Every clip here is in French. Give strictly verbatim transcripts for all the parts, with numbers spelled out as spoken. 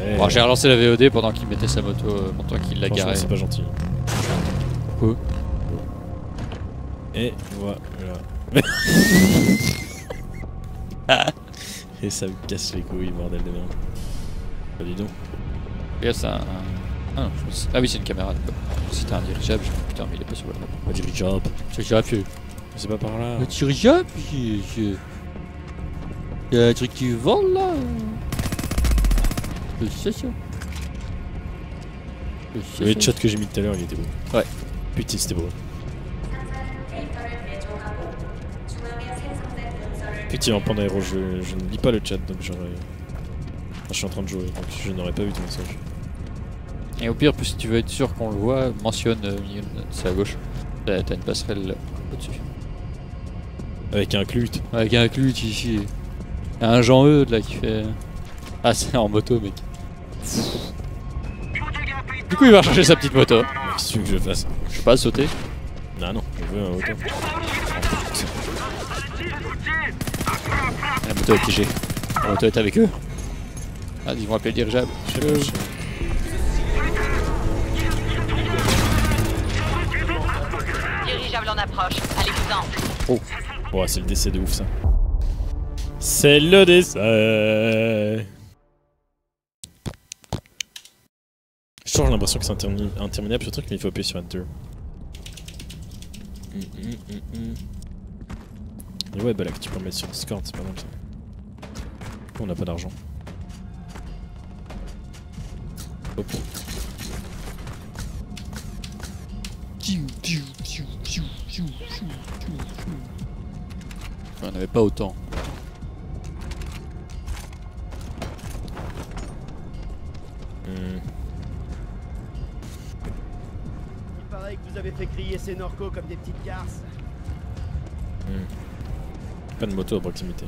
Ouais. Bon, j'ai relancé la V O D pendant qu'il mettait sa moto, euh, pendant qu'il la garait. C'est pas gentil. Oh. Et voilà. Et ça me casse les couilles, bordel de merde. Pas du tout. Et là, c'est un. Ah, non, je pense... ah oui, c'est une caméra. Si c'était un dirigeable, je me dis putain, mais il est pas sur la map. Un dirigeable. Dirigeable, C'est pas par là. un dirigeable, il y a un truc qui vole là. C'est ça. Le chat que j'ai mis tout à l'heure, il était beau. Ouais. Putain, c'était beau. Effectivement, pendant Hero, je, je ne lis pas le chat, donc j'aurais. Enfin, je suis en train de jouer, donc je n'aurais pas vu ton message. Et au pire, si tu veux être sûr qu'on le voit, mentionne, euh, c'est à gauche. T'as une passerelle au-dessus. Avec un clut. Avec un clut ici. Il y a un Jean-Eudes là qui fait. Ah, c'est en moto, mec. Du coup, il va chercher sa petite moto. Qu'est-ce que tu veux que je fasse? Je sais pas, sauter. Non, non, je veux un auto. La moto est piégée. La moto est avec eux. Ah, ils vont appeler le dirigeable. Je sais pas, je sais. Dirigeable en approche, allez-vous-en. Oh, ouais, c'est le décès de ouf ça. C'est le décès. J'ai toujours l'impression que c'est intermi interminable ce truc, mais il faut appuyer sur Enter. Mm, mm, mm, mm. Et ouais, bah là que tu peux le mettre sur Discord, c'est pas mal ça. On n'a pas d'argent. Hop. On n'en avait pas autant. Hmm. Il paraît que vous avez fait crier ces Norcos comme des petites garces. Hmm. Pas de moto à proximité.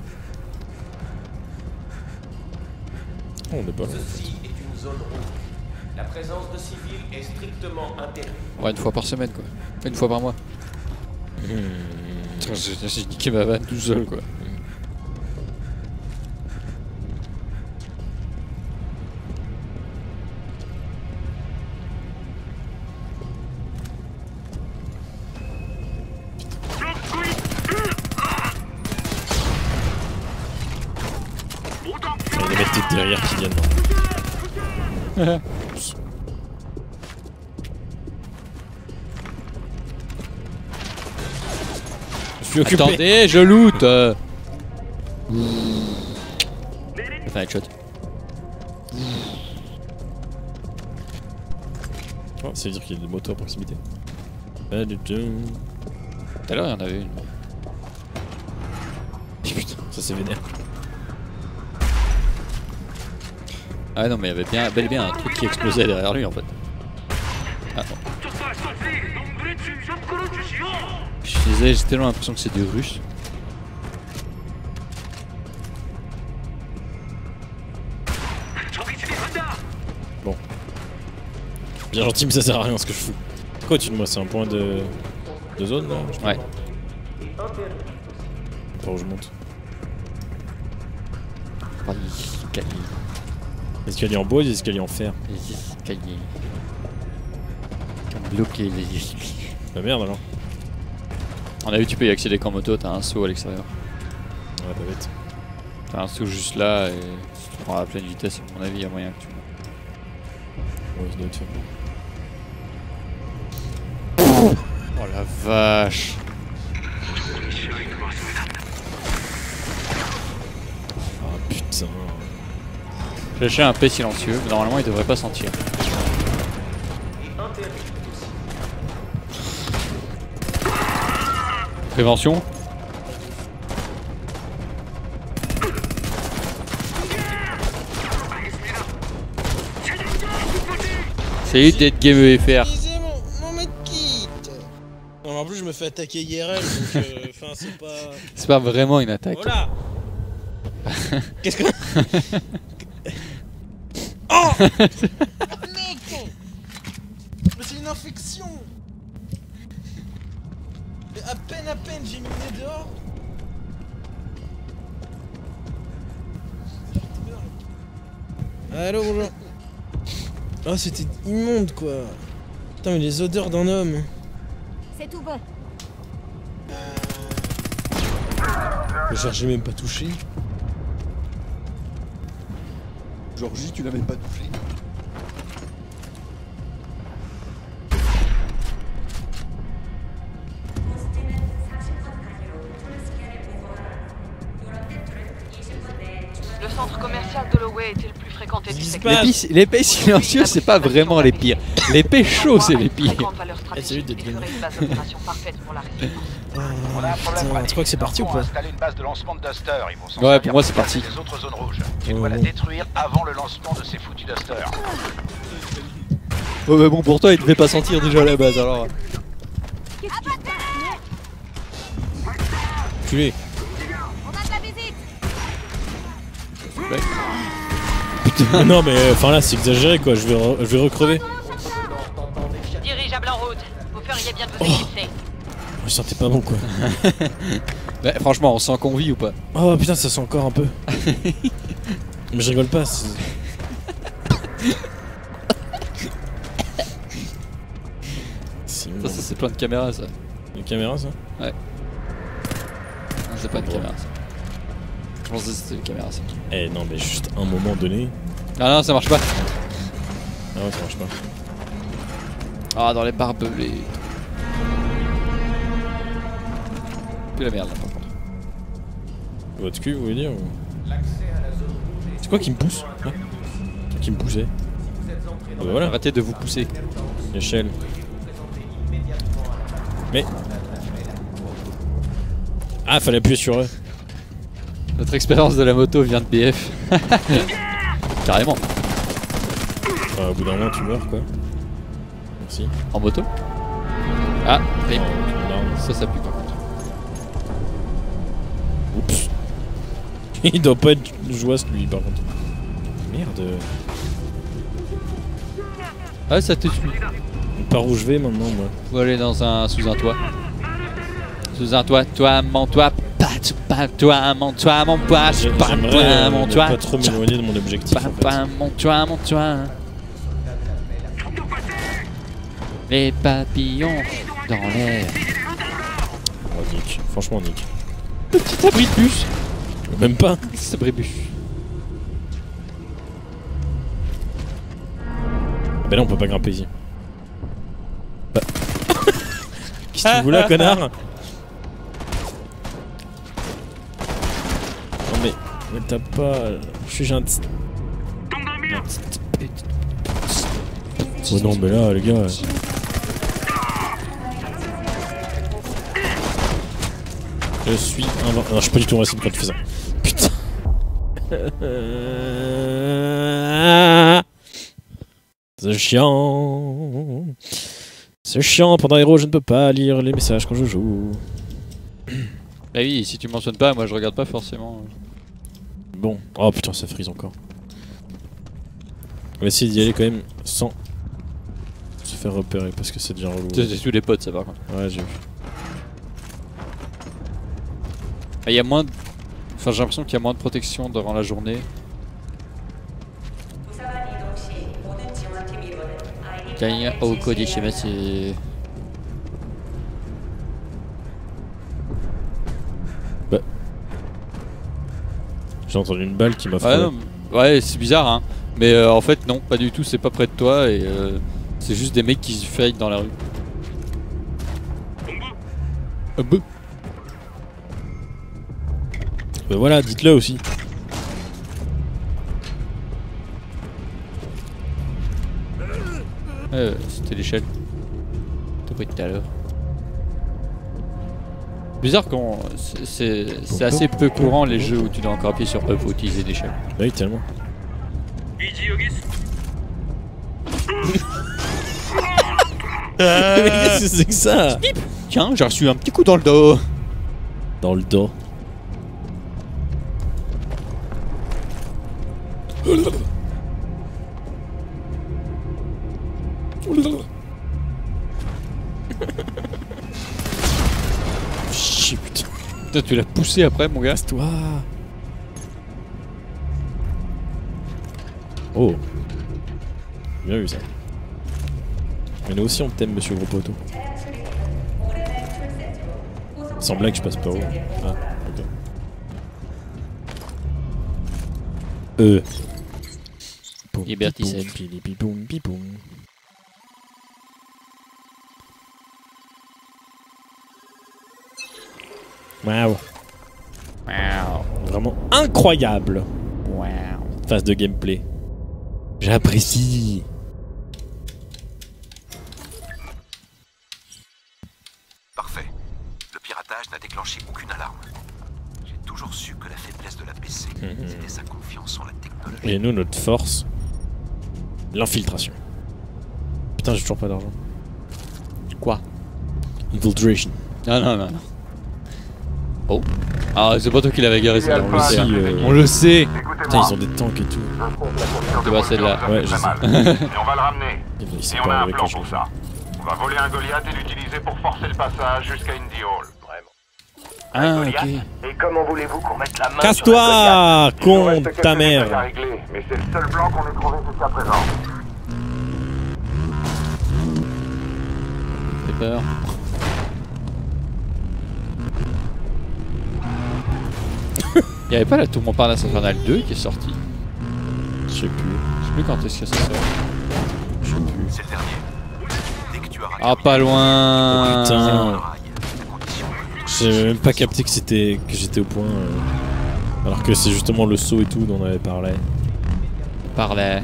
Oh, on est pas loin. Ceci est une zone rouge. La présence de civils est strictement interdite. Ouais, une fois par semaine quoi. Une fois par mois. Hmm. Putain, J'ai j'ai niqué ma vanne tout seul quoi. Il y a des mecs peut-être derrière qui viennent. Je suis occupé. Attendez, je loot euh. J'ai fait un headshot. Oh, ça veut dire qu'il y a des motos à proximité. Pas du tout. Tout à l'heure, il y en avait une. Putain, ça c'est vénère. Ah non, mais il y avait bien, bel et bien un truc qui explosait derrière lui en fait. Ah non. Je disais, j'ai tellement l'impression que c'est du russe. Bon. Bien gentil, mais ça sert à rien ce que je fous. Quoi, tu moi c'est un point de. de zone là? Ouais. Par où je monte? Les escaliers en bois ou les escaliers en fer? Les escaliers. Qui ont bloqué les escaliers. Bah merde alors. On a vu, tu peux y accéder qu'en moto, t'as un saut à l'extérieur. Ouais, pas bête. T'as un saut juste là et si tu prends à pleine vitesse, à mon avis, il y a moyen que tu. Ouais, ça doit être fait. Oh la vache! Ah putain. J'ai lâché un P silencieux, mais normalement il devrait pas sentir. Prévention. Salut d'être Game E F R. Mon, mon mec quitte. Non, en plus, je me fais attaquer I R L, donc euh, enfin, c'est pas. C'est pas vraiment une attaque. Voilà. Qu'est-ce que. Oh mec. Mais c'est une infection. Mais à peine, à peine, j'ai mis le nez dehors. Allô, bonjour. Ah, c'était immonde quoi. Putain, mais les odeurs d'un homme. C'est tout bon. Genre, j'ai même pas touché. Georgie, tu l'as même pas touché. Le centre commercial d'Holloway était le plus fréquenté du secteur. Les pis- Les pays silencieux, c'est pas vraiment les pires. Les pays chauds, c'est les pires. Eh, salut, d'être venu. une base d'opération parfaite pour la résistance. Oh, On a un problème putain, tu crois que c'est parti ou Pour pas? installer une base de lancement de Duster, ils vont s'en Ouais, servir pour moi, c'est pour parti. casser les autres zones rouges. Tu Ouais, dois la ouais. détruire avant le lancement de ces foutus Duster. Ouais, mais bon, pour toi, il devait pas sentir déjà à la base alors. Culé. On a de la visite. Mais non, mais enfin là, c'est exagéré quoi. Je vais, re- je vais recrever. Dirigeable en route. Vous feriez bien de vous Oh. éclipser. Je sentais pas bon quoi. Ouais, franchement, on sent qu'on vit ou pas? Oh putain, ça sent encore un peu. Mais je rigole pas. c'est- C'est Ça, ça c'est plein de caméras ça. une caméra ça? Non, c'est pas une caméra ça. Je pensais que c'était une caméra ça. Eh non, mais juste un moment donné. Ah non, ça marche pas. Ah ouais, ça marche pas. Ah, dans les barbelés. Plus la merde là par contre. Votre cul, vous voulez dire ou... C'est quoi qui me pousse hein? Qui me poussait? Ah bah voilà, Arrêtez de vous pousser. l'échelle. Mais... Ah, fallait appuyer sur eux. Notre expérience de la moto vient de B F. Carrément. Enfin, au bout d'un moment, tu meurs quoi. Merci. En moto. Ah, rip. Non, tu me larmes. Ça, ça pue par contre. Oups. Il doit pas être jouasse lui par contre. Merde. Ah, ça te tue. Par où je vais maintenant moi? Faut aller dans un sous un toit. Sous un toit, toi, mon toit, pas, pas, toi, mon toit, mon poids, J'ai- pas, J'aimerais toi, euh, mon ne toit, pas trop m'éloigner de mon objectif pas, en fait. pas, mon toit, mon toit. Les papillons dans l'air. Oh, Nick. Franchement Nick. Petit abri de bus. Même pas. C'est abri de bus. Ah bah là on peut pas grimper ici. Bah. Qu'est-ce que tu voulais là connard? Non mais... Mais t'as pas... Je suis gentil. Oh non mais là les gars... euh. Je suis un... Non je suis pas du tout un racine quand tu fais ça. Putain. C'est chiant. C'est chiant, pendant Hero je ne peux pas lire les messages quand je joue. Bah oui, si tu mentionnes pas, moi je regarde pas forcément. Bon, oh putain ça frise encore. On va essayer d'y aller quand même sans se faire repérer parce que c'est déjà relou. C'est tous les potes ça par contre. Ouais j'ai vu. Il y a moins de... Enfin j'ai l'impression qu'il y a moins de protection durant la journée. Gagne au code des schémas c'est... Bah. J'ai entendu une balle qui m'a Ouais, frôlé. non, ouais c'est bizarre hein. Mais euh, en fait non, pas du tout, c'est pas près de toi et euh, c'est juste des mecs qui se fight dans la rue. Ah bah. Bah voilà, dites-le aussi. Euh, c'était l'échelle. T'as pris tout à l'heure. Bizarre qu'on... c'est- C'est c'est assez peu courant les jeux où tu dois encore appuyer sur E pour utiliser l'échelle. Bah oui tellement. Mais qu'est-ce que c'est que ça? Tiens, j'ai reçu un petit coup dans le dos. Dans le dos. Chut, putain. Putain, tu l'as poussé après mon gars. Toi. Oh. Bien vu ça. Mais nous aussi on t'aime, monsieur gros poteau. Sans blague, je passe pas haut. Ah, ok. Euh. Liberty sept. Pipipoum, pipoum. Waouh. Wow. Vraiment incroyable. Wow. Phase de gameplay. J'apprécie. Parfait. Le piratage n'a déclenché aucune alarme. J'ai toujours su que la faiblesse de la P C, Mmh. c'était sa confiance en la technologie. Et nous, notre force, l'infiltration. Putain, j'ai toujours pas d'argent. Quoi? Infiltration. Non, non, non, non. Oh. Ah, c'est pas toi qui l'avais garé, c'est On le sait. euh, On le sait. Putain, ils ont des tanks et tout. C'est pas celle-là. Ouais, je sais. Et on va le ramener. Il Et s'est on a pas un avec plan la pour chose. ça. On va voler un Goliath et l'utiliser pour forcer le passage jusqu'à Indy Hall. Vraiment. Ah, Goliath. ok. Et comment voulez-vous qu'on mette la main Casse-toi, con ta ta mère. régler, mais c'est le seul plan qu'on ait trouvé jusqu'à présent. J'ai peur. Y'avait pas la Tour Montparnasse Infernale deux qui est sortie? Je sais plus. Je sais plus quand est-ce que ça sort. Je sais plus. C'est le dernier. Dès que tu auras Ah, pas loin. Putain. J'ai même pas capté que c'était que j'étais au point. euh, Alors que c'est justement le saut et tout dont on avait parlé. Parlait.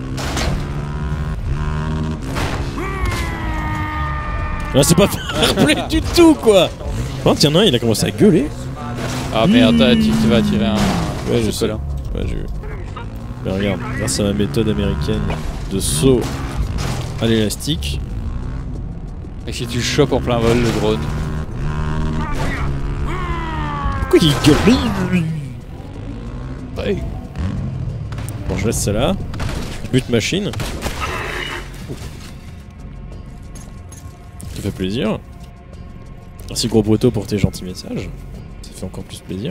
Là, c'est pas fair play du tout, quoi. Oh, tiens, non, il a commencé à gueuler. Ah merde, t'as- tu, tu vas tirer un. Ouais, je ce sais. là. Ouais, j'ai vu. Mais regarde, grâce à ma méthode américaine de saut à l'élastique. Et si tu chopes en plein vol le drone. Pourquoi il gueule? Ouais. Bon, je laisse ça là. Je bute machine. Ça fait plaisir. Merci gros poteau pour tes gentils messages. Ça fait encore plus plaisir.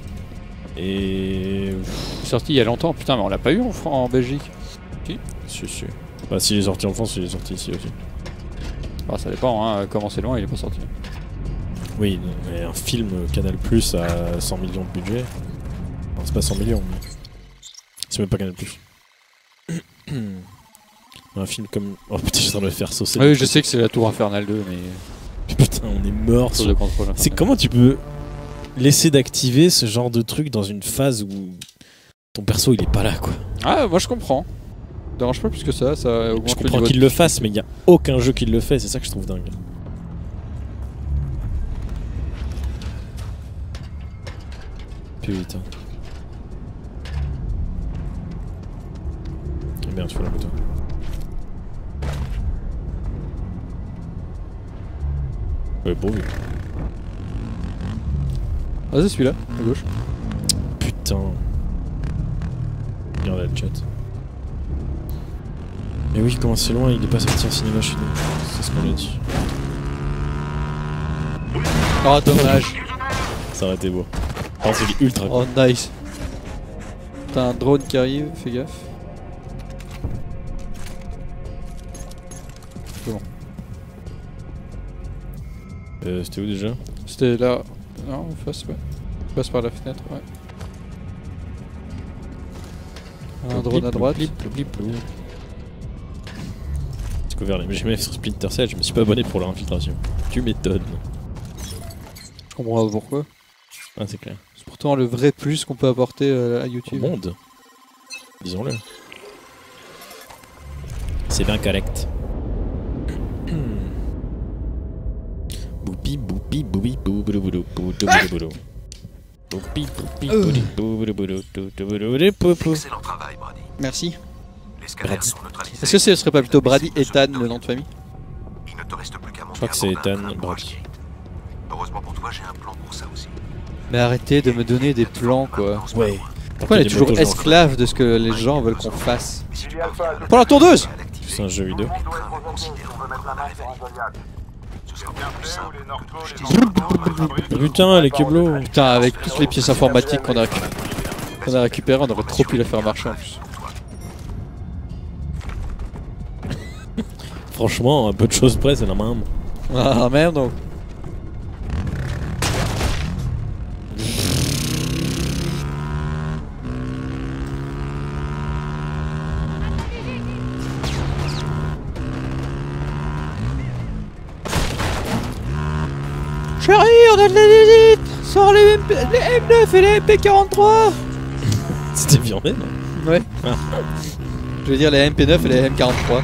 Et... Il est sorti il y a longtemps, putain, mais on l'a pas eu en, Fran- en Belgique. Si. Si, si. Bah, s'il est sorti en France, il est sorti ici aussi. Bah, ça dépend, hein. Comment c'est loin, il est pas sorti. Oui, mais un film Canal Plus à cent millions de budget. Non, c'est pas cent millions, mais. C'est même pas Canal Plus. Un film comme. Oh putain, j'étais en train de me faire saucer. Oui, je sais que c'est la Tour Infernale deux, mais. Putain, on est mort Tour sur. de contrôle. C'est comment tu peux laisser d'activer ce genre de truc dans une phase où ton perso il est pas là, quoi. Ah, moi je comprends. Ça dérange pas plus que ça, ça augmente Je le comprends niveau qu'il de- le fasse, mais il y a aucun jeu qui le fait, c'est ça que je trouve dingue. Putain. Ah merde, tu fais la moto. Ouais, bon vu. Ah, c'est celui-là, à gauche. Putain. Regarde le chat. Mais oui, comment c'est loin, il est pas sorti en cinéma chez nous. C'est ce qu'on a dit. Oh, dommage. Ça aurait été beau. Par contre, il est ultra Oh, nice. T'as un drone qui arrive, fais gaffe. C'est bon. Euh, c'était où déjà? C'était là. Non, en face, ouais. Passe par la fenêtre, ouais. Un drone à droite. J'ai découvert les G M F sur Splinter Cell, je me suis pas abonné pour leur infiltration. Tu m'étonnes. Je comprends pas pourquoi. Ah, c'est clair. C'est pourtant le vrai plus qu'on peut apporter euh, à Au YouTube. monde. Disons-le. C'est bien correct. Boupi boupi boupi boubou boudou boudou boudou. Boupi boupi boudi boudou boudou boudou boudou boudou. Excellent travail, Brady. Merci. Les scanners Brady. sont neutralisés. Est-ce que ce serait pas plutôt Brady Ethan, le nom de famille? Il ne te reste plus qu'à monter crois que à c'est bord d'un Ethan train pour Brady. Algiers. Heureusement pour toi, j'ai un plan pour ça aussi. Mais arrêtez de me donner des plans, quoi. Ouais. Pourquoi on est toujours esclave de ce que les gens veulent qu'on fasse? Pour la tondeuse! C'est un jeu vidéo. Putain, les câblos. Putain, avec toutes les pièces informatiques qu'on a, récu- qu'on a récupérées, on aurait trop pu la faire marcher en plus. Franchement, un peu de choses près, c'est la même. Ah merde donc. Chérie, on a de la visite. Sors les, M P, les M neuf et les M P quarante-trois. C'était viandé, non? Ouais. Ah. Je veux dire les M P neuf et les M quarante-trois.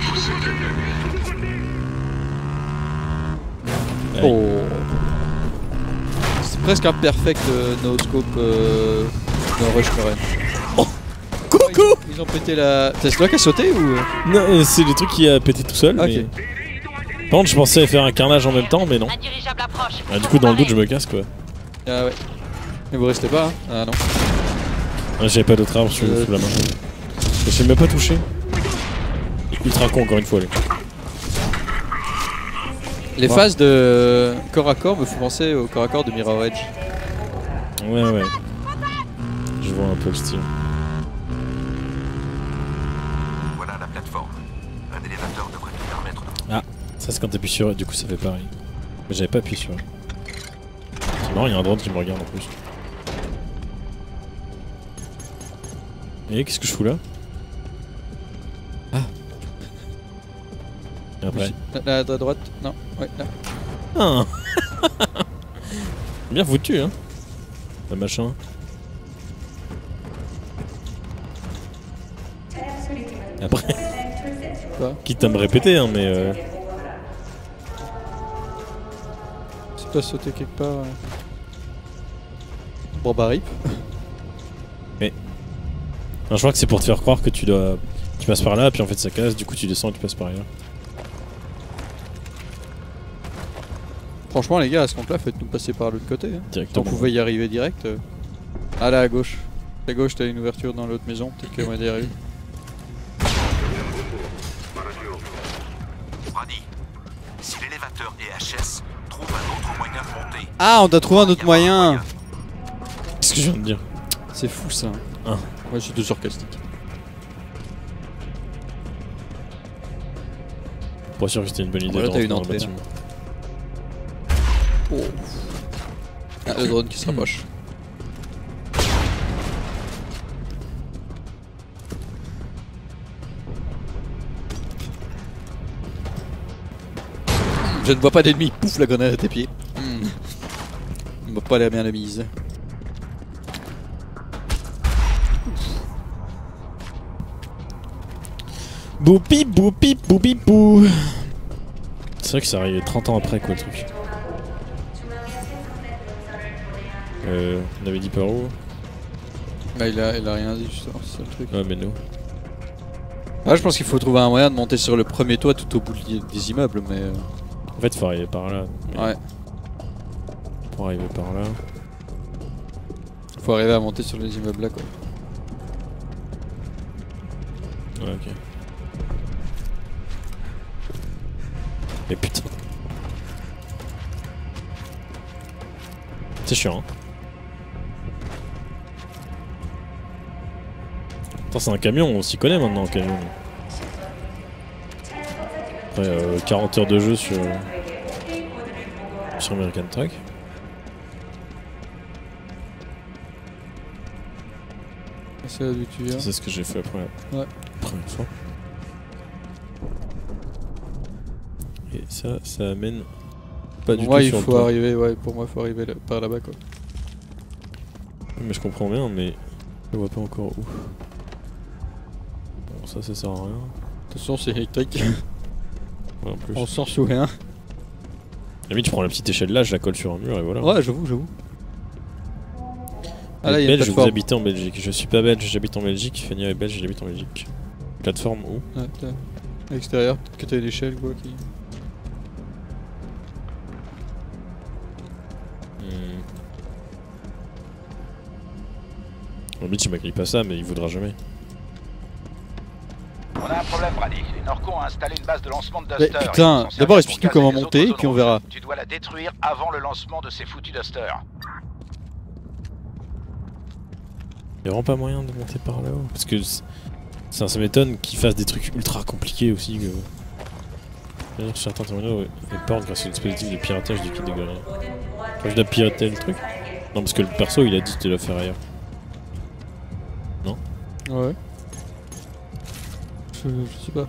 Oh. C'est presque un perfect euh, no scope euh, no rush Meren. Oh. Coucou. Ils, ils ont pété la... C'est toi qui a sauté ou... Non, c'est le truc qui a pété tout seul. Ok. Mais... Par contre, je pensais faire un carnage en même temps, mais non. Un dirigeable approche. Ah, du coup, dans le doute, je me casse quoi. Ah ouais. Mais vous restez pas, hein? Ah non. Ah, j'avais pas d'autre arme sous, Euh, sous la main. Je sais même pas touché. Ultra con encore une fois. Les, Les Ouais. phases de corps à corps me font penser au corps à corps de Mirror Edge. Ouais, ouais. Je vois un peu le style. Voilà la plateforme. Un élévateur devrait nous permettre de... Ah, ça c'est quand t'appuies sur E, du coup ça fait pareil. Mais j'avais pas appuyé sur E. C'est marrant, il y a un drone qui me regarde en plus. Et qu'est-ce que je fous là? Ah. Et après. Là, là, à droite. Non, ouais, là. Ah. Bien foutu, hein. Le machin. Après. Quoi? Quitte à me répéter, hein, mais. Euh... C'est pas sauté quelque part. Ouais. Bon bah rip. Mais. Non, je crois que c'est pour te faire croire que tu dois. Tu passes par là, puis en fait ça casse, du coup tu descends et tu passes par là. Franchement les gars, à ce compte là, faites-nous passer par l'autre côté. Hein. Directement. On pouvait y arriver direct. Euh... Ah là à gauche. À gauche t'as une ouverture dans l'autre maison, peut-être qu'on va y arriver. Brady, si l'élévateur est H S, trouve un autre moyen de monter. Ah, on doit trouver un autre moyen. Qu'est-ce que je viens de dire? C'est fou ça. Ah. Ouais, je suis deux sarcastique. Pas sûr que c'était une bonne idée Ouais, de t'as rentrer une dans le entrée, là. bâtiment. Oh. Ah, le drone qui se rapproche. Je ne vois pas d'ennemis. Pouf, la grenade à tes pieds. Hmm. On va pas aller bien la mise. Boupi boupi boupi bou. C'est vrai que ça arrive trente ans après quoi le truc. Euh, on avait dit par où? Bah il a, il a rien dit justement, c'est ça le truc. Ouais mais nous. Ah je pense qu'il faut trouver un moyen de monter sur le premier toit tout au bout des immeubles mais... Euh... En fait faut arriver par là. Ouais. Pour arriver par là. Faut arriver à monter sur les immeubles là quoi. Ouais ok. Mais putain. C'est chiant hein. Attends c'est un camion, on s'y connaît maintenant en camion. Après euh, quarante heures de jeu sur, sur American Truck. C'est là d'où tu viens. C'est ce que j'ai fait après la ouais. première fois. Et ça, ça amène pas du moi, tout il sur faut le toit. arriver, ouais, pour moi il faut arriver là, par là-bas quoi. Mais je comprends bien, mais je vois pas encore où. Bon ça, ça sert à rien. De toute façon c'est électrique. Ouais, en plus. On sort sous rien. Limite, je prends la petite échelle là, je la colle sur un mur et voilà. Ouais, j'avoue, j'avoue. Ah là, il y a une belge, vous plateforme. habitez en Belgique. Je suis pas belge, j'habite en Belgique. Fanny est belge, j'habite en Belgique. Plateforme où? Ouais, t'as- à l'extérieur, peut-être que t'as une échelle quoi qui... Hmm. Limite, il m'a pas ça, mais il voudra jamais. On a un problème, Brady. Les Norco ont installé une base de lancement de Mais Duster. putain, Ils sont d'abord, servis explique-nous pour comment caser les monter, autres et puis on zones verra. rouges. Tu dois la détruire avant le lancement de ces foutus Duster. Y'a vraiment pas moyen de monter par là-haut. Parce que ça, ça m'étonne qu'ils fassent des trucs ultra compliqués aussi. Que... D'ailleurs, certains terminaux ouais, les portent grâce au dispositif de piratage du kit de galerie. Quand je dois pirater le truc? Non, parce que le perso il a dit de le faire ailleurs. Non? Ouais. Je, je sais pas.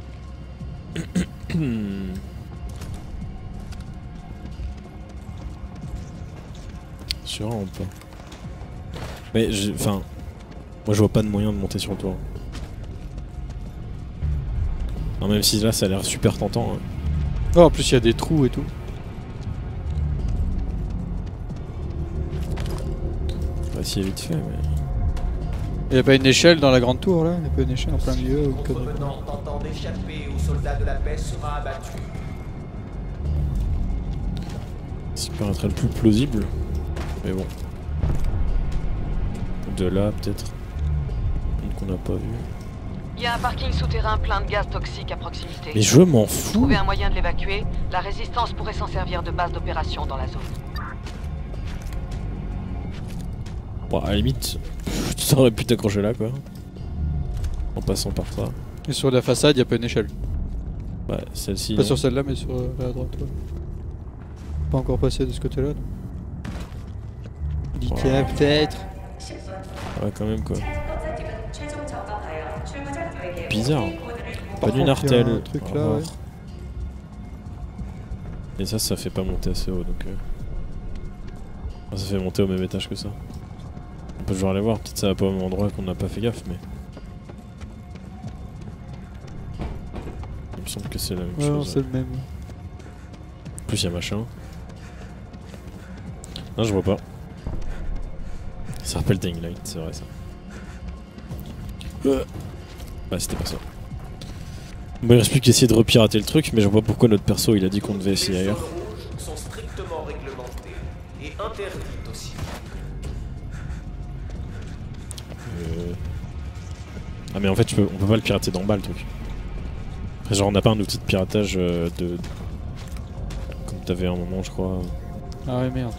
Sûr ou pas? Mais enfin, moi je vois pas de moyen de monter sur le toit. Non, même si là ça a l'air super tentant. Hein. Oh, en plus il y a des trous et tout. On va essayer vite fait, mais. Il y a pas une échelle dans la grande tour là? Il y a pas une échelle en plein milieu ou Votre venant tentant d'échapper aux soldats de la paix sera abattu. Ce qui paraîtrait le plus plausible. Mais bon. De là, peut-être. Qu'on n'a pas vu. Il y a un parking souterrain plein de gaz toxiques à proximité. Mais je m'en fous. Trouver un moyen de l'évacuer, la résistance pourrait s'en servir de base d'opération dans la zone. Bon, à la limite, tu aurais pu t'accrocher là, quoi. En passant par ça. Et sur la façade, il y a pas une échelle. Bah, celle-ci. Pas sur celle-là, mais sur euh, la droite. Ouais. Pas encore passé de ce côté-là. L'Ikea, peut-être. Ouais, quand même, quoi. Bizarre. Pas Par d'une contre, il y a artère. un truc là, ouais. Et ça, ça fait pas monter assez haut, donc. Euh... Enfin, ça fait monter au même étage que ça. On peut toujours aller voir, peut-être ça va pas au même endroit qu'on n'a pas fait gaffe, mais. Il me semble que c'est la même ouais, chose. Non, c'est le même. En plus, il y a machin. Non, je vois pas. Ça rappelle Dying Light, c'est vrai ça. Euh. Bah, c'était pas ça. Bon, il reste plus qu'essayer de repirater le truc, mais je vois pas pourquoi notre perso il a dit qu'on devait essayer ailleurs. Les zones rouges sont strictement réglementées et interdites aussi. Euh... Ah mais en fait je peux, on peut pas le pirater d'en bas le truc. Après, genre on n'a pas un outil de piratage euh, de... Comme t'avais un moment je crois. Ah ouais merde.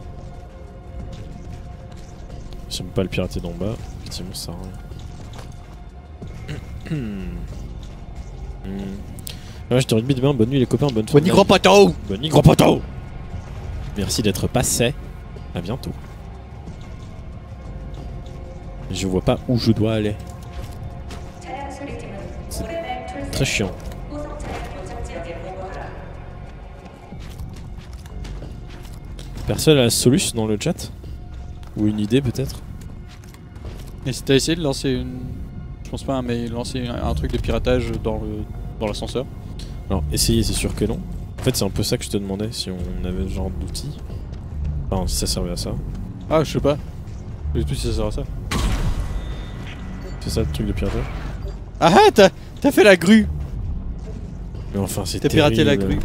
Si on peut pas le pirater d'en bas, effectivement ça sert à rien. Hmm. Ouais, je te remercie bien, bonne nuit les copains, bonne Bonne nuit gros poteau. Bonne nuit gros poteau. Merci d'être passé. À bientôt. Je vois pas où je dois aller. C'est très chiant. Personne a la solution dans le chat? Ou une idée peut-être? Et si t'as essayé de lancer une... Je pense pas, mais lancer un, un truc de piratage dans le dans l'ascenseur? Alors essayer c'est sûr que non. En fait c'est un peu ça que je te demandais, si on avait ce genre d'outils. Enfin si ça servait à ça. Ah je sais pas. Je sais plus si ça sert à ça. C'est ça le truc de piratage? Ah ah t'as t'as fait la grue. Mais enfin c'est T'as terrible. piraté la grue.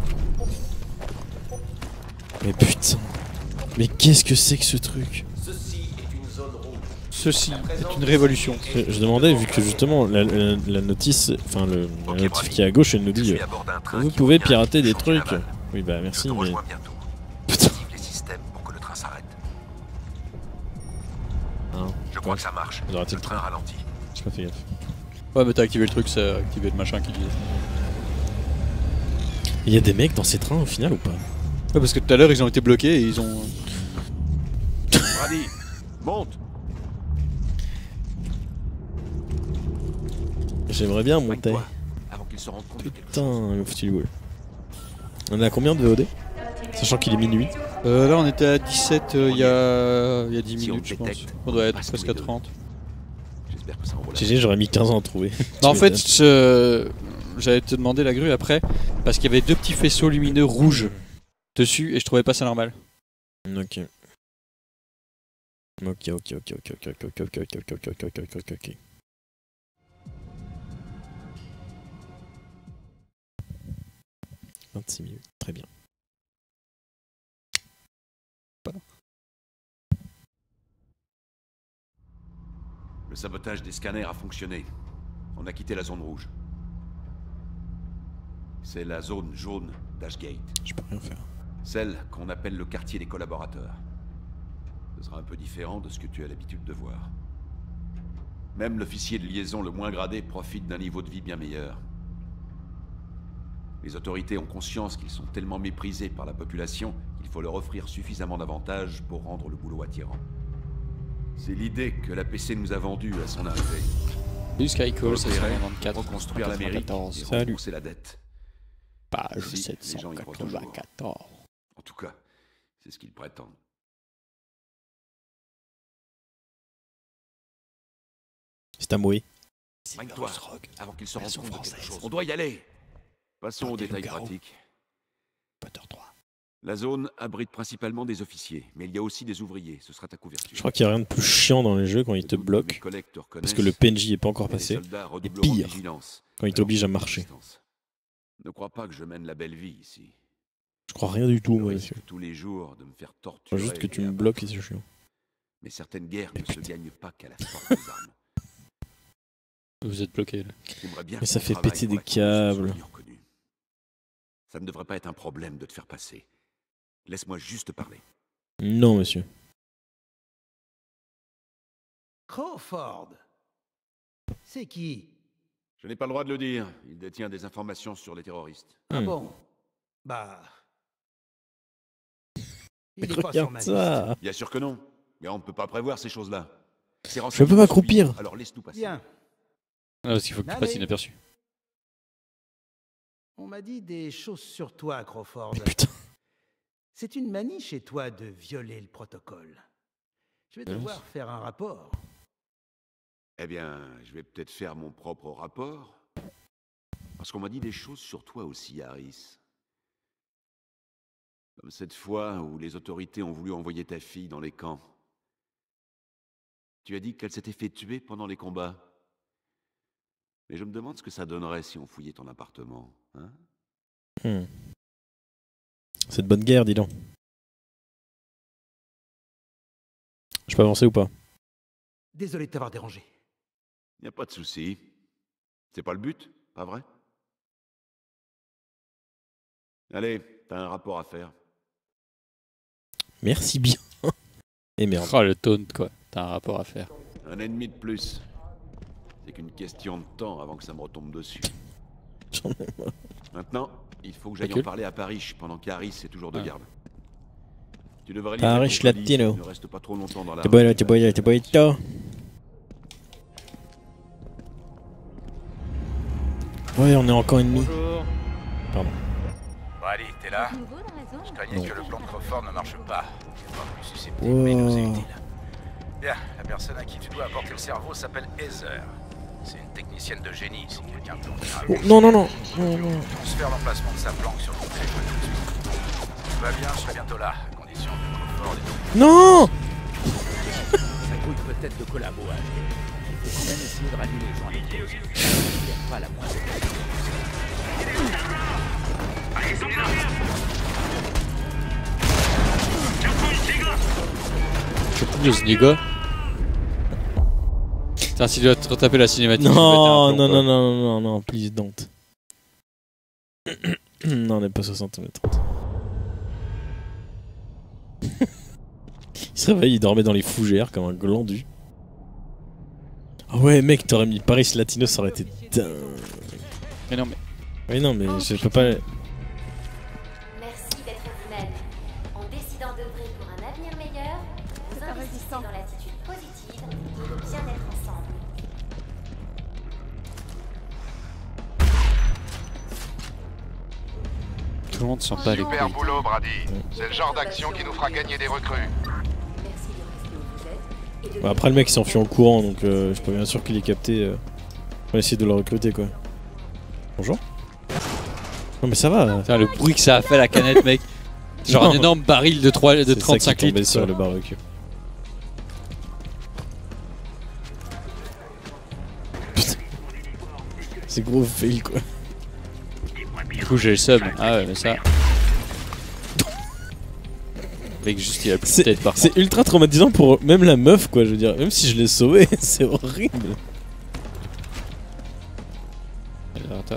Mais putain. Mais qu'est-ce que c'est que ce truc? Ceci est une zone rouge. Ceci est une révolution. Je, je demandais, vu que justement la, la, la notice, enfin le la notif qui est à gauche, elle nous dit euh, vous pouvez pirater des trucs. Oui bah merci mais... Putain. Les systèmes pour que le train s'arrête. Hein, Je crois que ça marche. J'ai raté Le le train train. ralentit. J'ai pas fait gaffe. Ouais mais t'as activé le truc, ça a activé le machin qui disait. Il y a des mecs dans ces trains au final ou pas? Ouais parce que tout à l'heure ils ont été bloqués et ils ont... Brady, monte. J'aimerais bien monter. Avant qu'il se rende compte. Putain, il m'a foutu le boule. On est à combien de V O D? Sachant qu'il est minuit. Euh, là on était à dix-sept euh, il y a... y a dix minutes je pense. On doit être presque à trente. J'espère que ça envoie la... G G, j'aurais mis quinze ans à trouver. Non, en fait, je... j'allais te demander la grue après, parce qu'il y avait deux petits faisceaux lumineux rouges dessus et je trouvais pas ça normal. Ok. Ok, ok, ok, ok, ok, ok, ok, ok, ok, ok, ok, ok, ok, ok. vingt-six minutes, très bien. Le sabotage des scanners a fonctionné. On a quitté la zone rouge. C'est la zone jaune d'Ashgate. Je peux rien faire. Celle qu'on appelle le quartier des collaborateurs. Ce sera un peu différent de ce que tu as l'habitude de voir. Même l'officier de liaison le moins gradé profite d'un niveau de vie bien meilleur. Les autorités ont conscience qu'ils sont tellement méprisés par la population qu'il faut leur offrir suffisamment d'avantages pour rendre le boulot attirant. C'est l'idée que l'A P C nous a vendue à son arrivée. Salut Skycall, sept cent vingt-quatre. Reconstruire l'Amérique et rembourser la dette. Page Si, sept les gens cent y croient toujours. quatre-vingt-quatorze. En tout cas, c'est ce qu'ils prétendent. C'est à mouiller. Soigne-toi, avant qu'ils se rendent compte de quelque chose. On doit y aller. Passons aux détails pratiques. La zone abrite principalement des officiers, mais il y a aussi des ouvriers. Ce sera ta couverture. Je crois qu'il n'y a rien de plus chiant dans les jeux quand ils te bloquent. Parce que le P N J est pas encore passé. Et pire, quand ils t'obligent à marcher. Ne crois pas que je mène la belle vie ici. Je crois rien du tout, moi, monsieur. Tous les jours de me faire Je torturer. crois juste que tu me bloques et c'est chiant. Mais certaines guerres ne se gagnent pas qu'à la force des armes. Vous êtes bloqué là. Bien Mais ça fait travaille péter pour des acquérir ce câbles. souvenir connu. Ça ne devrait pas être un problème de te faire passer. Laisse-moi juste parler. Non, monsieur. Crawford. C'est qui? Je n'ai pas le droit de le dire. Il détient des informations sur les terroristes. Ah Hmm. bon? Bah... Mais Il est pas sur regarde ma ça. liste. Bien sûr que non. Mais on ne peut pas prévoir ces choses-là. Ces Je peux renseignements m'accroupir. sont- Alors laisse-nous passer. Bien. Ah, parce qu'il faut que tu Allez. passes inaperçu. On m'a dit des choses sur toi, Crawford. Putain. C'est une manie chez toi de violer le protocole. Je vais devoir faire un rapport. Eh bien, je vais peut-être faire mon propre rapport. Parce qu'on m'a dit des choses sur toi aussi, Harris. Comme cette fois où les autorités ont voulu envoyer ta fille dans les camps. Tu as dit qu'elle s'était fait tuer pendant les combats. Mais je me demande ce que ça donnerait si on fouillait ton appartement, hein? Hmm. C'est de bonne guerre, dis donc. Je peux avancer ou pas? Désolé de t'avoir dérangé. Y a pas de souci. C'est pas le but, pas vrai? Allez, t'as un rapport à faire. Merci bien. Et merde. Oh le taunt quoi, t'as un rapport à faire. Un ennemi de plus. C'est qu'une question de temps avant que ça me retombe dessus. J'en ai marre. Maintenant, il faut que j'aille en Recule. parler à Paris pendant qu'Harris est toujours de Ah. garde. Tu devrais lire Paris la compagnie, Latino. Ne reste pas trop longtemps dans la T'es bon, t'es bon, t'es bon, t'es Ouais, on est encore ennemi. Pardon. Brady, t'es là? Nouveau dans la zone? Je craignais Non. que le plan de Crawford ne marche pas. C'est pas plus susceptible, mais il nous est Wow. utile. Bien, la personne à qui tu dois apporter le cerveau s'appelle Heather. C'est une technicienne de génie, si quelqu'un peut en dire un Oh, mot. non, non, non. Non, non. Transfère l'emplacement de sa planque sur ton téléphone tout de suite. Si tout va bien, je serai bientôt là, à condition que Crawford est Non. Ça coûte peut-être de collabo. Hein. Il faut quand même essayer de rallier les gens à l'époque. Il n'y a pas la moindre. Je peux plus ce négo. Putain, s'il doit te retaper la cinématique. Non, je vais péter un non, plomb, non, quoi. non, non, non, please don't. Non, on n'est pas soixante mètres. Il se réveille, il dormait dans les fougères comme un glandu. Ah ouais, mec, t'aurais mis Paris Latino, ça aurait été dingue. Mais non, mais. Oui, non, mais je peux pas. Merci d'être vous-même. En décidant d'œuvrer pour un avenir meilleur, vous investissez dans l'attitude positive et le bien-être ensemble. Tout le monde s'en bat les couilles. Super boulot, Brady. C'est le genre d'action qui nous fera gagner des recrues. Merci de rester où vous êtes et de Bah, après, le mec il s'enfuit en courant, donc euh, je suis pas bien sûr qu'il ait capté. Euh... On va essayer de le recruter, quoi. Bonjour. Non, mais ça va. Putain, le bruit que ça a fait la canette, mec. Genre Non. un énorme baril de, trois, de C'est ça qui trente-cinq est tombé litres. sur quoi. le barbecue. Putain. C'est gros fail, quoi. Du coup, j'ai le seum. Ah ouais, mais ça. Mec, juste il a plus de C'est tête par contre. c'est ultra traumatisant pour même la meuf, quoi. Je veux dire, même si je l'ai sauvé, c'est horrible. Alors, attends.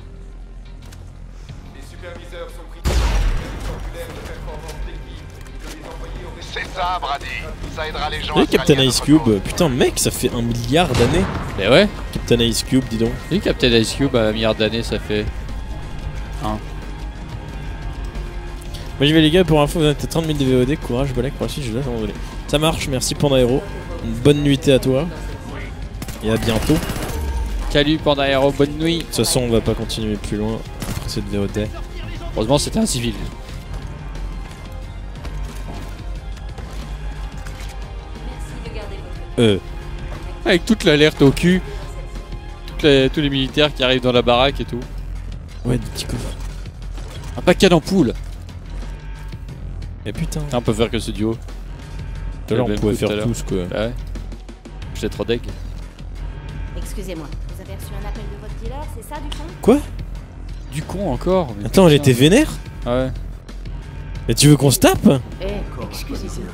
Les superviseurs sont pris de formulaire de performance d'équipe. C'est ça, Brady. Ça aidera les gens. Vous voyez Captain Ice Cube, putain mec, ça fait un milliard d'années. Mais ouais. Captain Ice Cube, dis donc. Oui, Captain Ice Cube, à un milliard d'années, ça fait. un. Moi j'y vais les gars, pour info, vous êtes à trente mille de V O D, courage, Balek, pour la suite, je lâche en volée. Ça marche, merci Panda Hero. Une bonne nuitée à toi. Et à bientôt. Salut Panda Hero, bonne nuit. De toute façon, on va pas continuer plus loin après cette V O D. Heureusement, c'était un civil. Euh. Avec toute l'alerte au cul. Toutes les, tous les militaires qui arrivent dans la baraque et tout. Ouais, des petits coffres. Un paquet d'ampoules. Mais putain. Ah, on peut faire que ce duo. Tout à l'heure, on pouvait faire tous quoi. Bah ouais. J'étais trop deg. Excusez-moi, vous avez reçu un appel de votre dealer, c'est ça du con? Quoi? Du con encore mais attends, elle était vénère? Ouais. Et tu veux qu'on se tape? Eh, excusez-moi.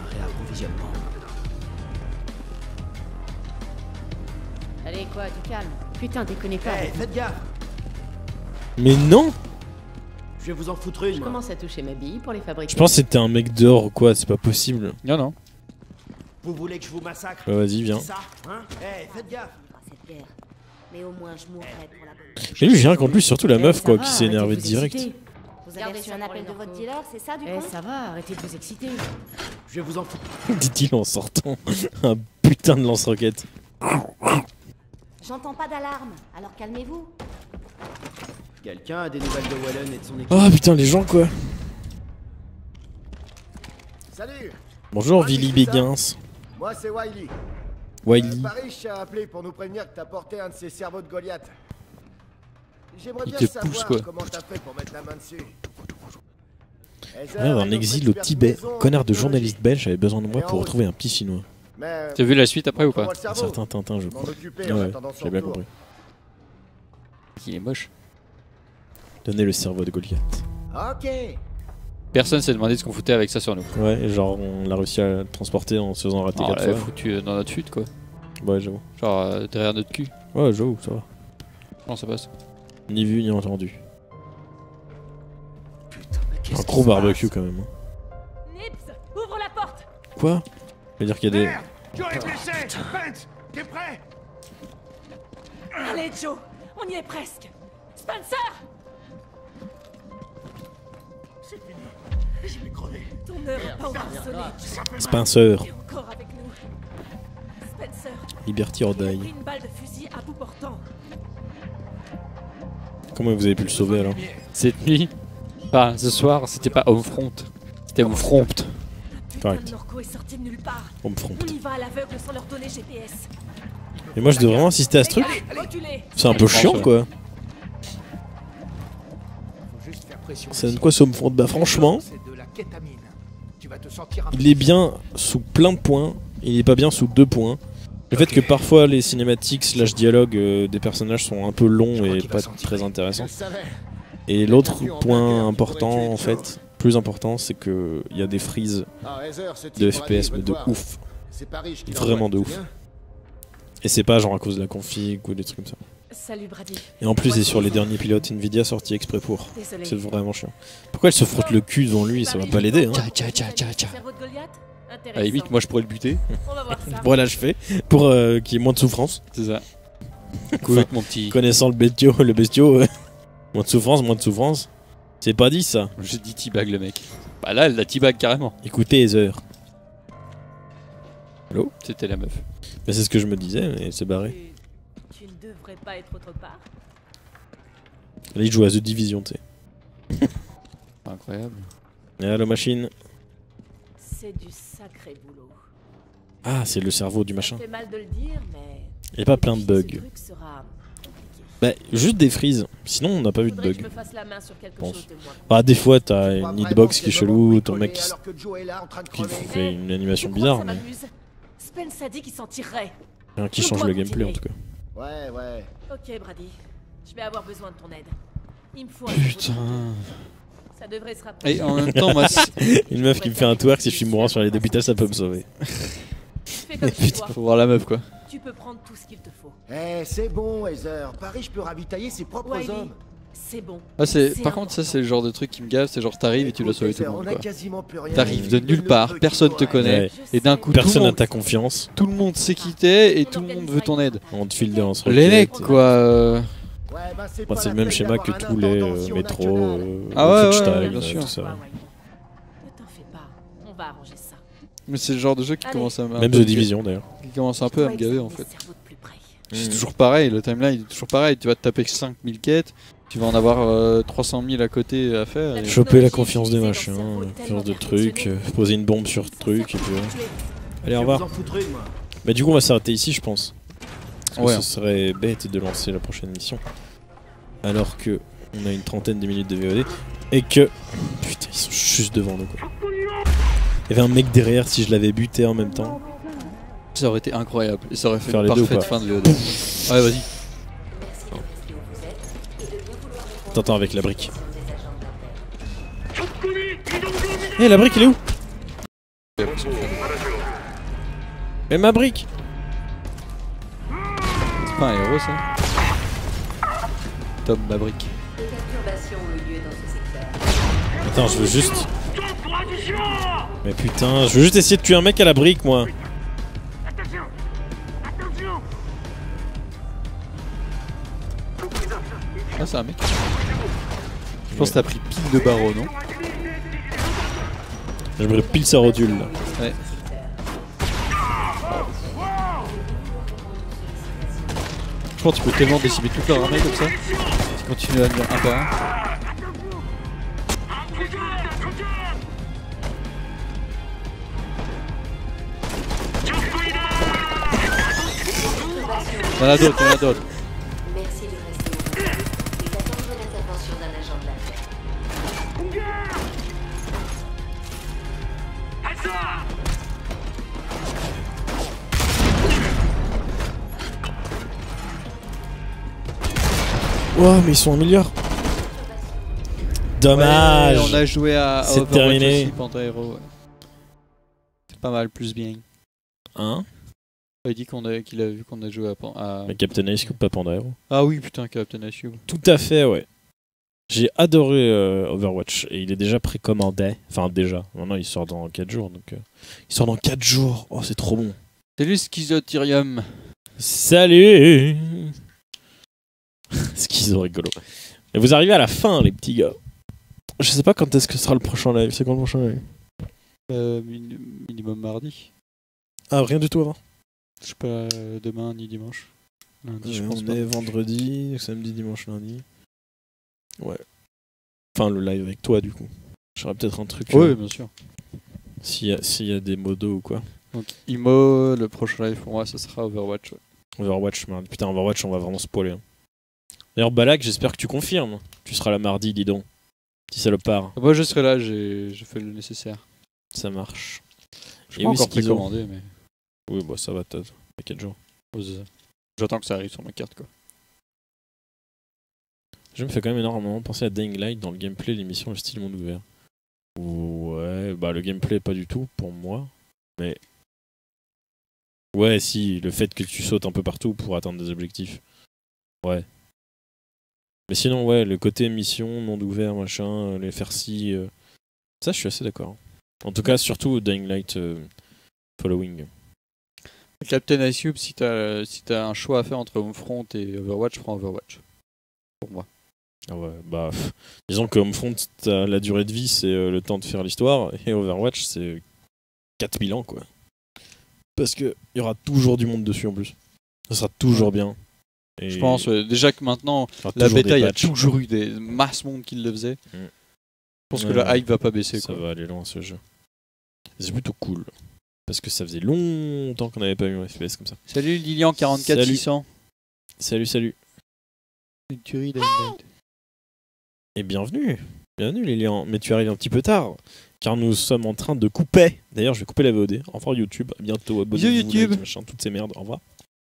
Allez, quoi, du calme. Putain, déconnez pas. Hey, faites gaffe. Mais non! Je vais vous en foutre une. Je commence à toucher ma bille pour les fabriquer. Je pense que c'était un mec dehors ou quoi, c'est pas possible. Non, non. Vous voulez que je vous massacre? Bah vas-y, viens. Ça, hein? Hey, faites gaffe. Cette guerre. Mais au moins, je mourrai pour la bonne. Mais lui, j'ai rien contre lui, surtout la Eh, meuf ça quoi, va, qui s'est énervée arrêtez de vous direct. exciter. Vous avez reçu un appel de votre dealer, c'est ça du Eh, con? ça va, arrêtez de vous exciter. Je vais vous en foutre. Dit-il en sortant un putain de lance-roquette. J'entends pas d'alarme, alors calmez-vous. Quelqu'un a des nouvelles de Wallen et de son équipe? Oh putain, les gens quoi. Salut. Bonjour Paris, Willy c'est ça Béguins. Moi c'est Wiley. Wiley. Euh, Paris t'a appelé pour nous prévenir que t'as porté un de ces cerveaux de Goliath. J'aimerais Il bien te savoir pousse, quoi. comment t'as fait pour mettre la main dessus. Rêve un exil au Tibet. Connard de journaliste belge avait besoin de moi pour retrouver un petit chinois. T'as vu la suite après ou pas? Un certain Tintin, je crois. Ouais, j'ai bien compris. Il est moche. Donnez le cerveau de Goliath. Ok. Personne s'est demandé ce qu'on foutait avec ça sur nous. Ouais, et genre on l'a réussi à le transporter en se faisant rater Non, on quatre l'avait fois. foutu euh, dans notre chute quoi. Ouais, j'avoue. Genre euh, derrière notre cul. Ouais, j'avoue, ça va. Comment ça passe? Ni vu ni entendu. Un gros barbecue quand même. hein. Nips, ouvre la porte. Quoi? Ça veut dire qu'il y a des... Joe est blessé. Spence, t'es prêt? Allez, Joe, on y est presque. Spencer! C'est fini. Je vais crever. Ton heure n'a pas encore sonné. Spencer. T'es encore avec nous. Spencer, Liberty or il a die. pris une balle de fusil à bout portant. Comment vous avez pu le sauver alors? Cette nuit, enfin ce soir, c'était pas Homefront. C'était Homefront. Correct. Norco est sorti de nulle part. Homefront. On y va à l'aveugle sans leur donner G P S. Mais moi je devrais vraiment assister à ce truc? Reculez. C'est un peu chiant quoi. Faut juste faire pression. Ça donne quoi ce Homefront? Bah franchement, C'est de la kétamine. Tu vas te sentir un il est bien sous plein de points, il est pas bien sous deux points. Le fait que parfois les cinématiques slash dialogues euh, des personnages sont un peu longs et pas très intéressants. Et l'autre point important en fait, plus important, c'est que il y a des freezes de F P S mais de ouf. Vraiment de ouf. Et c'est pas genre à cause de la config ou des trucs comme ça. Salut Brady. Et en plus c'est sur les derniers pilotes Nvidia sortis exprès pour. Désolé. C'est vraiment chiant. Pourquoi elle se frotte le cul devant lui? Ça va pas l'aider hein. Tcha tcha tcha tcha. Cerveau de Goliath? À la Intéressant. limite, moi je pourrais le buter. On va voir ça. Voilà, je fais pour euh, qu'il y ait moins de souffrance. C'est ça. Enfin, Avec mon petit. Connaissant le bestiau, le bestiau, euh, moins de souffrance, moins de souffrance. C'est pas dit ça. J'ai dit teabag le mec. Bah là, elle l'a teabag carrément. Écoutez Heather. Allô? C'était la meuf. Mais c'est ce que je me disais, mais elle s'est barrée. Tu ne devrais pas être autre part. Là, il joue à The Division, tu sais. Incroyable. Et allô, machine. C'est du sacré boulot. Ah, c'est le cerveau du machin. Ça fait mal de le dire, mais Il n'y a pas plein de bugs. ce truc sera... Bah, juste des freezes. Sinon, on n'a pas eu de Faudrait que bugs. je me fasse la main sur quelque Pense. chose de moi. Ah, des fois, t'as une hitbox qui est chelou, ton mec qui, s- alors que Joe est là en train de qui crever. fait une animation Tu crois que bizarre, ça mais m'amuse? Spence a dit qu'il s'en tirerait. rien qui Je change dois le gameplay en continuer. tout cas. Ouais, ouais. Ok Brady, je vais avoir besoin de ton aide. Il me faut un Putain. Ça devrait se rapprocher. Et en même temps, moi. c'est- Une meuf qui me fait un twerk si je suis mourant sur les députés, ça peut me sauver. Fais comme tu dois. Faut voir la meuf quoi. Tu peux prendre tout ce qu'il te faut. Eh, c'est bon, Heather. Paris, je peux ravitailler ses propres Wiley, hommes. C'est bon. Ah, c'est... C'est Par un contre, ça, c'est le genre de truc qui me gave. C'est genre, t'arrives et tu dois sauver tout le monde. On a quasiment plus rien. T'arrives de nulle part, personne te connaît, Ouais. et d'un coup, Personne tout le n'a monde, ta confiance. tout le monde sait qui t'es et tout le monde veut ton aide. On te file des lance Les mecs, quoi. euh, Ouais, bah, c'est Bah, pas c'est la le même peine schéma que d'avoir un tous les intendant si euh, on a que métros, dalle. euh, Ah ouais, ouais, Wolfenstein, ouais, bien euh, sûr. tout ça. Ne t'en fais pas. On va arranger ça. Mais c'est le genre de jeu qui Allez. commence à me. Même The Division d'ailleurs. Qui commence un peu à me gaver en fait. Cerveau de plus près. C'est toujours pareil, le timeline est toujours pareil. Tu vas te taper cinq mille quêtes, tu vas en avoir euh, trois cent mille à côté à faire. Et... Choper la confiance des machins, la confiance de trucs, euh, poser une bombe sur truc et puis. ouais. Allez, au revoir. Vous en foutrez de moi. Bah, du coup, on va s'arrêter ici, je pense. Parce que Ouais. ce serait bête de lancer la prochaine mission. Alors que on a une trentaine de minutes de V O D et que. Putain, ils sont juste devant nous quoi. Il y avait un mec derrière si je l'avais buté en même temps. Ça aurait été incroyable et ça aurait fait Faire une les deux ou parfaite pas fin de V O D. Ouais, vas-y. T'entends avec la brique. Eh, la brique, elle est où? Et ma brique? C'est pas un héros ça. Tom ma brique. Attends, je veux juste. Mais putain, je veux juste essayer de tuer un mec à la brique, moi. Ah, c'est un mec. Je pense que t'as pris pile de barreau, non? J'aimerais pile sa rotule là. Ouais. Je pense que tu peux tellement décimer toute leur armée comme ça. Tu continues à venir un par un. Il y en a d'autres, il y en a d'autres. Merci de rester ouvert. Nous attendons l'intervention d'un agent de la paix. Wow, mais ils sont un milliard. Dommage. Ouais, on a joué à, à C'est Overwatch terminé. aussi, Panther Hero. Ouais. C'est pas mal, plus bien. Hein? Il a dit qu'on a, qu'il a vu qu'on a joué à, Pan- à... Mais Captain Ice Cube, pas Panda Hero. Ah oui, putain, Captain Ice Cube. Tout à fait, ouais. J'ai adoré euh, Overwatch et il est déjà précommandé. Enfin, déjà. Maintenant, il sort dans quatre jours. Donc, euh, il sort dans quatre jours. Oh, c'est trop bon. Salut Schizotyrium. Salut. Schizo rigolo. Et vous arrivez à la fin, les petits gars. Je sais pas quand est-ce que sera le prochain live. C'est quand le prochain live? Euh, min- minimum mardi. Ah, rien du tout avant. Je sais pas, euh, demain ni dimanche. Lundi, je Euh, pense on pas. est vendredi, samedi, dimanche, lundi. Ouais. Enfin, le live avec toi, du coup. J'aurais peut-être un truc. Oui, euh, bien sûr. S'il y, a- s'il y a des modos ou quoi. Donc, Imo, le prochain live pour moi, ça sera Overwatch. Ouais. Overwatch, merde. Putain, Overwatch, on va vraiment spoiler. hein. D'ailleurs, Balak, j'espère que tu confirmes. Tu seras là mardi, dis donc. Petit salopard. Moi, je serai là, j'ai j'ai fait le nécessaire. Ça marche. Je Et suis pas oui, encore Schizo. précommandé, mais. Oui, bah ça va, t'as quatre jours. J'attends que ça arrive sur ma carte, quoi. Je me fais quand même énormément penser à Dying Light dans le gameplay, l'émission, le style monde ouvert. Ouais, bah le gameplay pas du tout pour moi, mais ouais, si, le fait que tu sautes un peu partout pour atteindre des objectifs. Ouais. Mais sinon, ouais, le côté mission, monde ouvert, machin, euh, les faire-ci, euh, ça je suis assez d'accord. En tout cas, surtout Dying Light euh, Following. Captain Ice Cube, si t'as si t'as un choix à faire entre Homefront et Overwatch, je prends Overwatch. Pour moi. Ah ouais, bah, pff, disons que Homefront, t'as la durée de vie, c'est euh, le temps de faire l'histoire, et Overwatch, c'est quatre mille ans, quoi. Parce que il y aura toujours du monde dessus en plus. Ça sera toujours bien. Et Je pense euh, déjà que maintenant, il y aura la toujours bêta, des il y a patchs. toujours eu des masses monde qui le faisait. Mm. Je pense Ouais, que la ouais. hype va pas baisser. Ça Quoi. va aller loin ce jeu. C'est plutôt cool. Parce que ça faisait longtemps qu'on n'avait pas eu un F P S comme ça. Salut Lilian quarante-quatre Salut. six cents. Salut, salut. Une tuerie d'Inlight. Et bienvenue. Bienvenue Lilian. Mais tu arrives un petit peu tard. Car nous sommes en train de couper. D'ailleurs, je vais couper la V O D. Au revoir YouTube. À bientôt. Abonnez-vous. Bisous, YouTube. like, machin, toutes ces merdes. Au revoir.